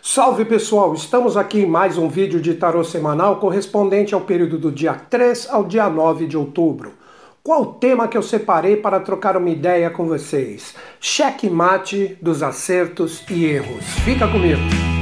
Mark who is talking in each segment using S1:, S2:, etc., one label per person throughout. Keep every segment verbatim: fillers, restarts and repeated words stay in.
S1: Salve pessoal, estamos aqui em mais um vídeo de tarô semanal correspondente ao período do dia três ao dia nove de outubro. Qual o tema que eu separei para trocar uma ideia com vocês? Checkmate dos acertos e erros. Fica comigo!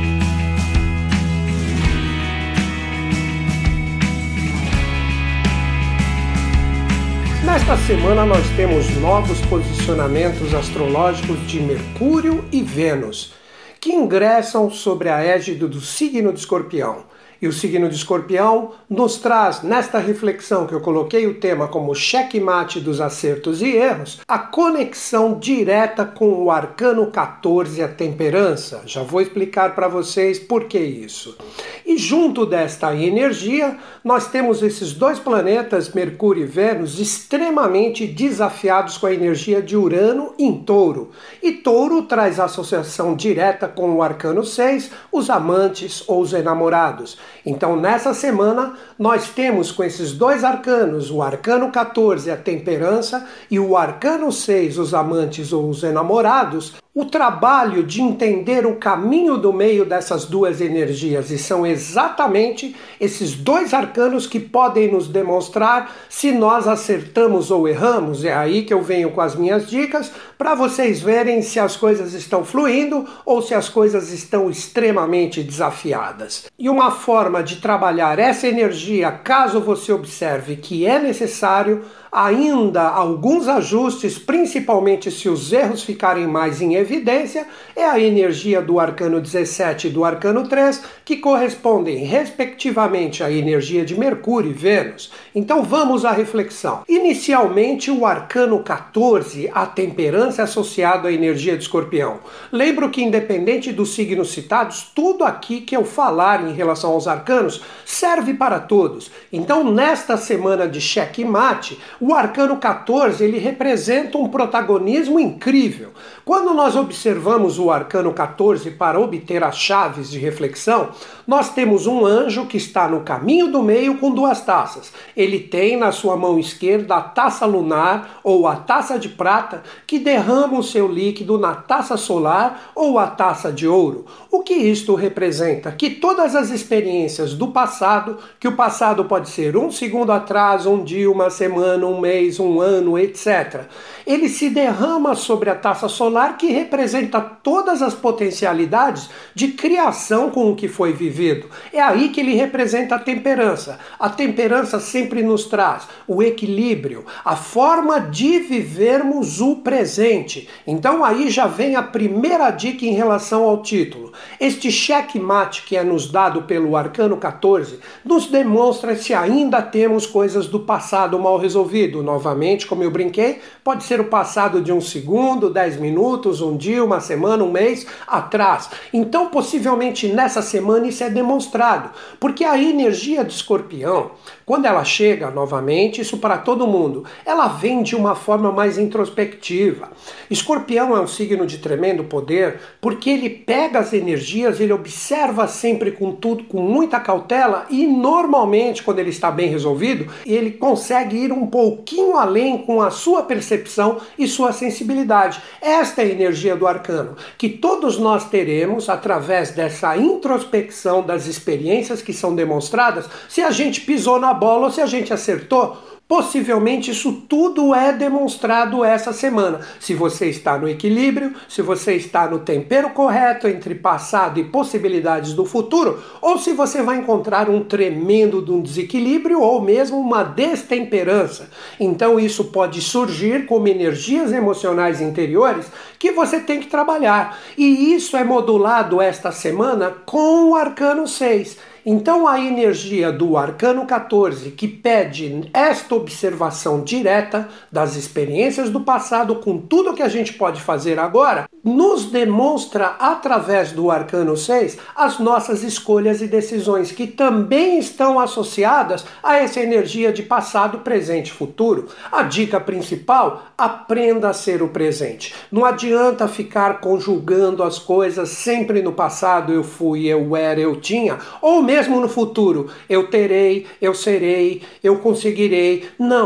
S1: Nesta semana nós temos novos posicionamentos astrológicos de Mercúrio e Vênus, que ingressam sobre a égide do signo de Escorpião. E o signo de Escorpião nos traz, nesta reflexão que eu coloquei o tema como checkmate dos acertos e erros, a conexão direta com o arcano quatorze, a temperança. Já vou explicar para vocês por que isso. E junto desta energia, nós temos esses dois planetas, Mercúrio e Vênus, extremamente desafiados com a energia de Urano em Touro. E Touro traz associação direta com o arcano seis, os amantes ou os enamorados. Então, nessa semana, nós temos com esses dois arcanos, o arcano quatorze, a temperança, e o arcano seis, os amantes ou os enamorados, o trabalho de entender o caminho do meio dessas duas energias, e são exatamente esses dois arcanos que podem nos demonstrar se nós acertamos ou erramos. É aí que eu venho com as minhas dicas para vocês verem se as coisas estão fluindo ou se as coisas estão extremamente desafiadas. E uma forma de trabalhar essa energia, caso você observe que é necessário ainda alguns ajustes, principalmente se os erros ficarem mais em evidência, é a energia do arcano dezessete e do arcano três, que correspondem respectivamente à energia de Mercúrio e Vênus. Então vamos à reflexão. Inicialmente o arcano quatorze, a temperança, é associado à energia de Escorpião. Lembro que independente dos signos citados, tudo aqui que eu falar em relação aos arcanos serve para todos. Então nesta semana de checkmate, o arcano quatorze, ele representa um protagonismo incrível. Quando nós observamos o arcano quatorze para obter as chaves de reflexão, nós temos um anjo que está no caminho do meio com duas taças. Ele tem na sua mão esquerda a taça lunar ou a taça de prata que derrama o seu líquido na taça solar ou a taça de ouro. O que isto representa? Que todas as experiências do passado, que o passado pode ser um segundo atrás, um dia, uma semana, um mês, um ano, etcétera, ele se derrama sobre a taça solar que representa todas as potencialidades de criação com o que foi vivido. É aí que ele representa a temperança. A temperança sempre nos traz o equilíbrio, a forma de vivermos o presente. Então aí já vem a primeira dica em relação ao título. Este checkmate que é nos dado pelo arcano quatorze nos demonstra se ainda temos coisas do passado mal resolvido. Novamente, como eu brinquei, pode ser o passado de um segundo, dez minutos, um dia, uma semana, um mês atrás. Então, possivelmente nessa semana isso é demonstrado, porque a energia de Escorpião, quando ela chega novamente, isso para todo mundo, ela vem de uma forma mais introspectiva. Escorpião é um signo de tremendo poder, porque ele pega as energias, ele observa sempre com tudo, com muita cautela, e normalmente, quando ele está bem resolvido, ele consegue ir um pouquinho além com a sua percepção e sua sensibilidade. Esta é a energia do arcano, que todos nós teremos através dessa introspecção das experiências que são demonstradas, se a gente pisou na bola ou se a gente acertou. Possivelmente isso tudo é demonstrado essa semana. Se você está no equilíbrio, se você está no tempero correto entre passado e possibilidades do futuro, ou se você vai encontrar um tremendo de um desequilíbrio ou mesmo uma destemperança. Então isso pode surgir como energias emocionais interiores que você tem que trabalhar. E isso é modulado esta semana com o arcano seis. Então a energia do arcano quatorze, que pede esta observação direta das experiências do passado com tudo que a gente pode fazer agora, nos demonstra através do arcano seis as nossas escolhas e decisões que também estão associadas a essa energia de passado, presente e futuro. A dica principal: aprenda a ser o presente. Não adianta ficar conjugando as coisas sempre no passado, eu fui, eu era, eu tinha, ou mesmo no futuro, eu terei, eu serei, eu conseguirei. Não.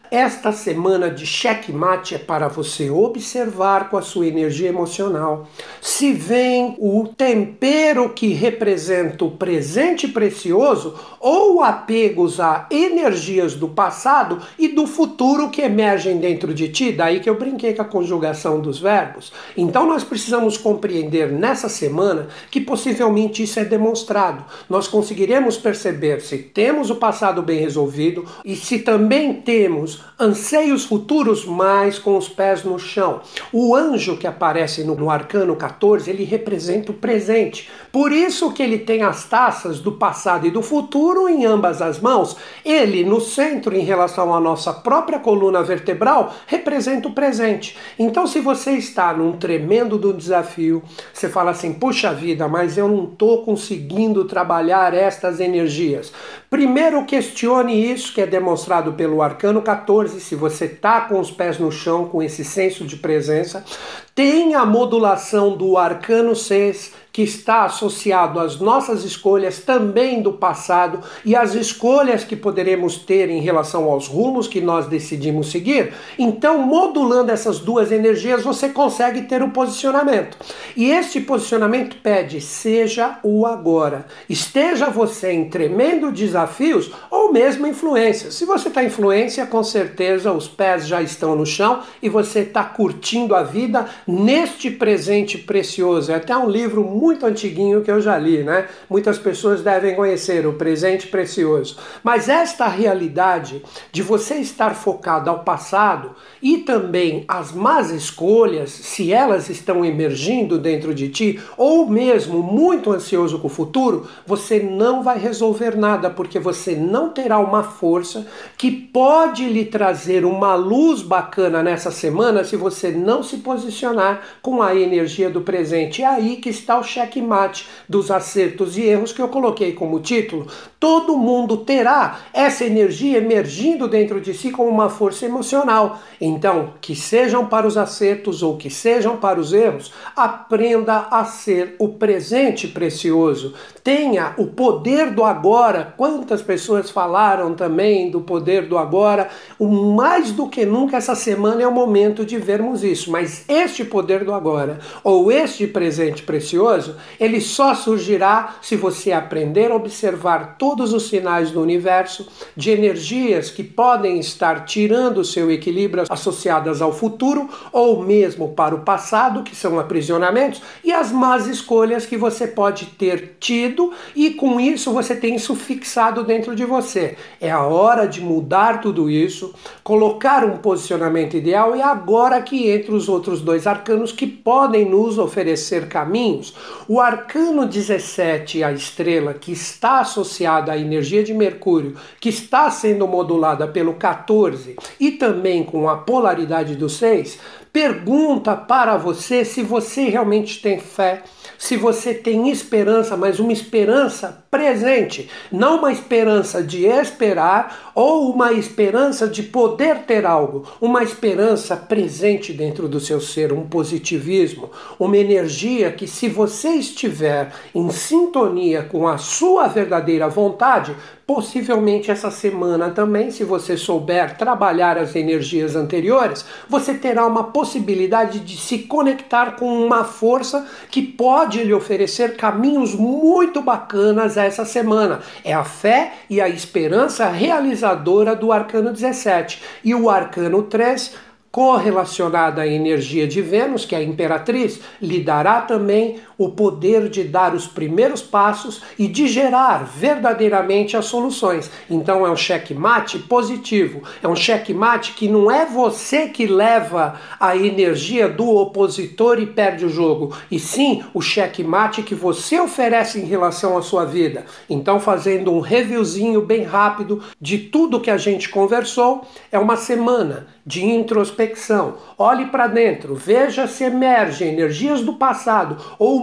S1: Esta semana de checkmate é para você observar com a sua energia emocional se vem o tempero que representa o presente precioso ou apegos a energias do passado e do futuro que emergem dentro de ti. Daí que eu brinquei com a conjugação dos verbos. Então nós precisamos compreender nessa semana que possivelmente isso é demonstrado. Nós conseguiremos perceber se temos o passado bem resolvido e se também temos anseios futuros, mas com os pés no chão. O anjo que aparece no, no arcano quatorze, ele representa o presente. Por isso que ele tem as taças do passado e do futuro em ambas as mãos. Ele, no centro, em relação à nossa própria coluna vertebral, representa o presente. Então, se você está num tremendo do desafio, você fala assim, puxa vida, mas eu não estou conseguindo trabalhar estas energias. Primeiro, questione isso que é demonstrado pelo arcano quatorze, se você está com os pés no chão, com esse senso de presença. Tem a modulação do arcano seis, que está associado às nossas escolhas também do passado e às escolhas que poderemos ter em relação aos rumos que nós decidimos seguir. Então, modulando essas duas energias, você consegue ter o posicionamento. E este posicionamento pede, seja o agora. Esteja você em tremendo desafios ou mesmo influência. Se você está em influência, com certeza os pés já estão no chão e você está curtindo a vida neste presente precioso. É até um livro muito antiguinho que eu já li, né? Muitas pessoas devem conhecer o presente precioso. Mas esta realidade de você estar focado ao passado e também as más escolhas, se elas estão emergindo dentro de ti, ou mesmo muito ansioso com o futuro, você não vai resolver nada, porque você não terá uma força que pode lhe trazer uma luz bacana nessa semana se você não se posicionar com a energia do presente. É aí que está o checkmate dos acertos e erros que eu coloquei como título. Todo mundo terá essa energia emergindo dentro de si como uma força emocional. Então, que sejam para os acertos ou que sejam para os erros, aprenda a ser o presente precioso. Tenha o poder do agora. Quantas pessoas falaram também do poder do agora? O mais do que nunca essa semana é o momento de vermos isso. Mas este poder do agora, ou este presente precioso, ele só surgirá se você aprender a observar todos os sinais do universo de energias que podem estar tirando o seu equilíbrio associadas ao futuro ou mesmo para o passado, que são aprisionamentos, e as más escolhas que você pode ter tido e com isso você tem isso fixado dentro de você. É a hora de mudar tudo isso, colocar um posicionamento ideal e agora que entra os outros dois arcanos que podem nos oferecer caminhos. O arcano dezessete, a estrela, que está associada à energia de Mercúrio, que está sendo modulada pelo quatorze e também com a polaridade do seis, pergunta para você se você realmente tem fé, se você tem esperança, mas uma esperança presente, não uma esperança de esperar ou uma esperança de poder ter algo, uma esperança presente dentro do seu ser, um positivismo, uma energia que, se você estiver em sintonia com a sua verdadeira vontade, possivelmente essa semana também, se você souber trabalhar as energias anteriores, você terá uma possibilidade de se conectar com uma força que pode lhe oferecer caminhos muito bacanas essa semana. É a fé e a esperança realizadora do arcano dezessete. E o arcano três, correlacionada à energia de Vênus, que é a imperatriz, lhe dará também o poder de dar os primeiros passos e de gerar verdadeiramente as soluções. Então é um checkmate positivo, é um checkmate que não é você que leva a energia do opositor e perde o jogo, e sim o checkmate que você oferece em relação à sua vida. Então, fazendo um reviewzinho bem rápido de tudo que a gente conversou, é uma semana de introspecção. Olhe para dentro, veja se emergem energias do passado ou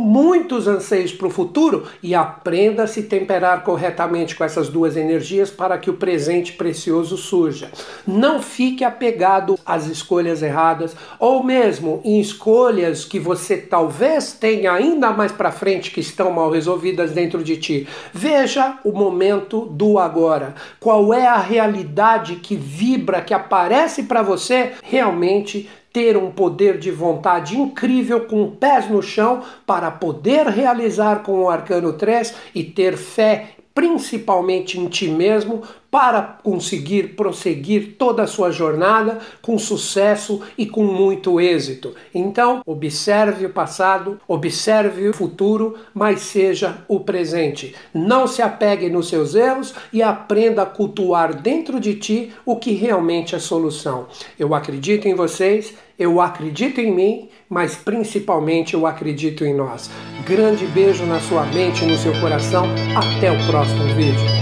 S1: muitos anseios para o futuro e aprenda a se temperar corretamente com essas duas energias para que o presente precioso surja. Não fique apegado às escolhas erradas ou mesmo em escolhas que você talvez tenha ainda mais para frente que estão mal resolvidas dentro de ti. Veja o momento do agora. Qual é a realidade que vibra, que aparece para você realmente ter um poder de vontade incrível com pés no chão para poder realizar com o Arcano três e ter fé principalmente em ti mesmo para conseguir prosseguir toda a sua jornada com sucesso e com muito êxito. Então, observe o passado, observe o futuro, mas seja o presente. Não se apegue nos seus erros e aprenda a cultuar dentro de ti o que realmente é solução. Eu acredito em vocês, eu acredito em mim, mas principalmente eu acredito em nós. Grande beijo na sua mente e no seu coração. Até o próximo vídeo.